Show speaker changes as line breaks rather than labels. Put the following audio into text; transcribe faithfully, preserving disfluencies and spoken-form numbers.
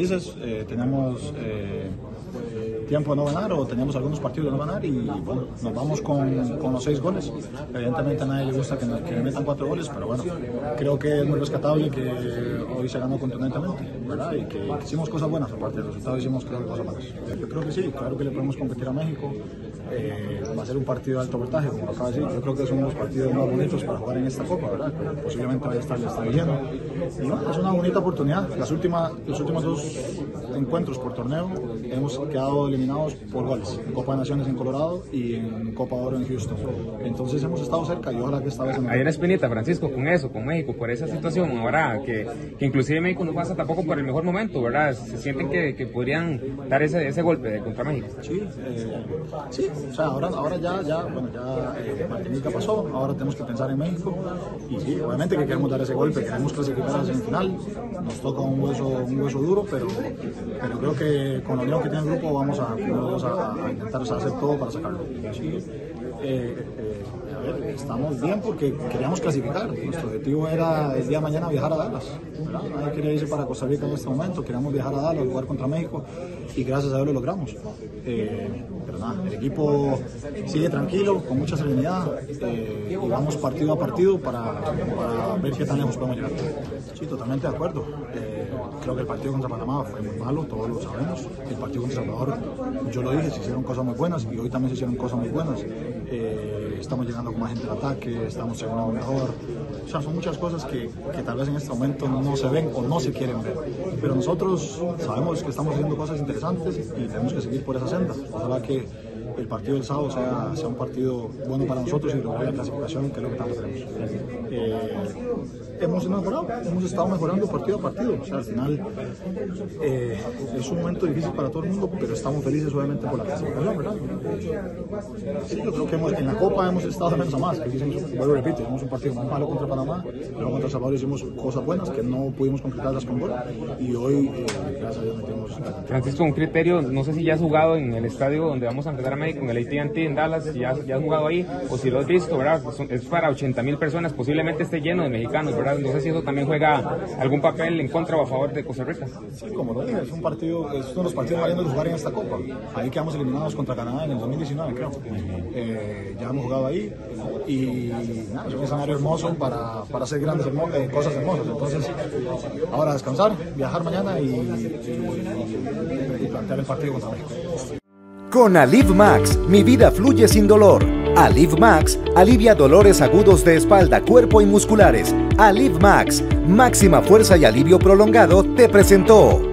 felices, eh, tenemos eh, tiempo de no ganar o teníamos algunos partidos de no ganar y bueno, nos vamos con, con los seis goles. Evidentemente a nadie le gusta que, nos, que metan cuatro goles, pero bueno, creo que es muy rescatable que hoy se ganó contundentemente, ¿verdad? Y que, que hicimos cosas buenas, aparte del resultado hicimos creo, cosas buenas. Yo creo que sí, claro que le podemos competir a México. Eh, va a ser un partido de alto voltaje, como lo acaba de decir. Yo creo que es uno de los partidos más bonitos para jugar en esta Copa, ¿verdad? Que posiblemente vaya a estar el estadio lleno. Y bueno, es una bonita oportunidad. Las últimas, los últimos dos encuentros por torneo hemos quedado eliminados por goles. En Copa de Naciones en Colorado y en Copa de Oro en Houston. Entonces hemos estado cerca y ojalá que esta vez...
Hay una espinita, Francisco, con eso, con México, por esa situación, ¿verdad? Que, que inclusive México no pasa tampoco por el mejor momento, ¿verdad? Se sienten que, que podrían dar ese, ese golpe de contra México.
Sí, eh, sí. O sea, ahora, ahora ya, ya, bueno, ya eh, Martinica pasó, ahora tenemos que pensar en México y sí, obviamente que queremos dar ese golpe, queremos clasificar a la semifinal, nos toca un hueso, un hueso duro, pero, pero creo que con la unión que tiene el grupo vamos a, vamos a, a intentar o sea, hacer todo para sacarlo. Sí, eh, eh, a ver, estamos bien porque queríamos clasificar, nuestro objetivo era el día de mañana viajar a Dallas, ¿verdad? Nadie quería irse para Costa Rica en este momento, queríamos viajar a Dallas, jugar contra México y gracias a Dios lo logramos. Eh, pero nada, el equipo sigue tranquilo, con mucha serenidad eh, y vamos partido a partido para, para ver qué tan lejos podemos llegar. Sí, totalmente de acuerdo. Eh, creo que el partido contra Panamá fue muy malo, todos lo sabemos. El partido contra Salvador, yo lo dije, se hicieron cosas muy buenas y hoy también se hicieron cosas muy buenas. Eh, estamos llegando con más gente al ataque, estamos llegando mejor. O sea, son muchas cosas que, que tal vez en este momento no se ven o no se quieren ver. Pero nosotros sabemos que estamos haciendo cosas interesantes y tenemos que seguir por esa senda. Ojalá que el partido del sábado sea, sea un partido bueno para nosotros y lograr la clasificación, que es lo que tanto queremos. Eh, hemos mejorado, hemos estado mejorando partido a partido. O sea, al final eh, es un momento difícil para todo el mundo, pero estamos felices obviamente por la clasificación, ¿verdad? Sí, yo creo que hemos, en la Copa hemos estado de menos a más. Que hicimos, vuelvo y repito, hicimos un partido muy malo contra Panamá, pero contra El Salvador hicimos cosas buenas que no pudimos concretarlas con gol y hoy, eh, gracias a Dios, metimos.
Francisco, un criterio, no sé si ya has jugado en el estadio donde vamos a empezar a México, en el A T and T en Dallas, si ya, ya has jugado ahí o si lo has visto, ¿verdad? Es para ochenta mil personas, posiblemente esté lleno de mexicanos, ¿verdad? No sé si eso también juega algún papel en contra o a favor de Costa Rica.
Sí, como lo dije, es un partido, es uno de los partidos más lindos de jugar en esta Copa. Ahí quedamos eliminados contra Canadá en el dos mil diecinueve, creo. Eh, ya hemos jugado ahí y nada, es un escenario hermoso para, para hacer grandes hermo eh, cosas hermosas. Entonces, ahora descansar, viajar mañana y, y, y plantear el partido contra México.
Con Aleve Max, mi vida fluye sin dolor. Aleve Max alivia dolores agudos de espalda, cuerpo y musculares. Aleve Max, máxima fuerza y alivio prolongado, te presentó.